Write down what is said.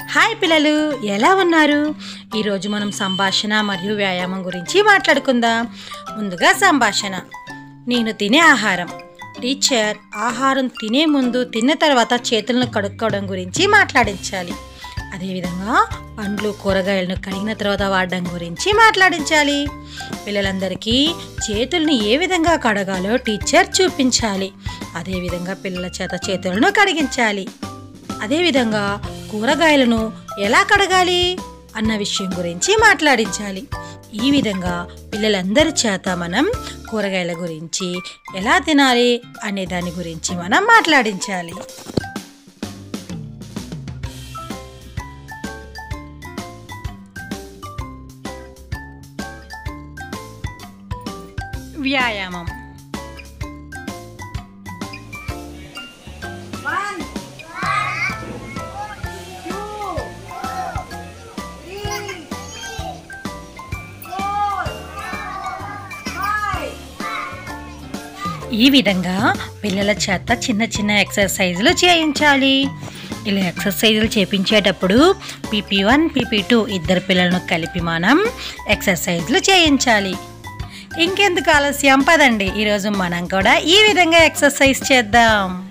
Hi పిల్లలు, ఎలా ఉన్నారు? ఈరోజు మనం సంభాషణ మరియు వ్యాయామం గురించి మాట్లాడుకుందాం. ముందుగా సంభాషణ. నేను తినే ఆహారం. టీచర్ ఆహారం తినే ముందు తిన్న తర్వాత చేతులను కడుక్కోవడం గురించి మాట్లాడించాలి. అదేవిధంగా పండ్లు కూరగాయలను కడిగిన తర్వాత వాడడం గురించి మాట్లాడించాలి. పిల్లలందరికీ చేతుల్ని ఏ విధంగా కడగాలో టీచర్ చూపించాలి. అదేవిధంగా పిల్లల చేత చేతులను కడిగించాలి. అదేవిధంగా కూరగాయలను ఎలా కడగాలి అన్న విషయం గురించి మాట్లాడించాలి. ఈ విధంగా పిల్లలందరి చేత మనం కూరగాయల గురించి ఎలా తినాలి అనే దాని గురించి మనం మాట్లాడించాలి. వ్యాయామం. ఈ విధంగా పిల్లల చేత చిన్న చిన్న ఎక్సర్సైజులు చేయించాలి. ఇలా ఎక్సర్సైజులు చేయించేటప్పుడు PP1 PP2 ఇద్దరు పిల్లలను కలిపి మనం ఎక్సర్సైజులు చేయించాలి. ఇంకెందుకు ఆలస్యం, పదండి ఈరోజు మనం కూడా ఈ విధంగా ఎక్సర్సైజ్ చేద్దాం.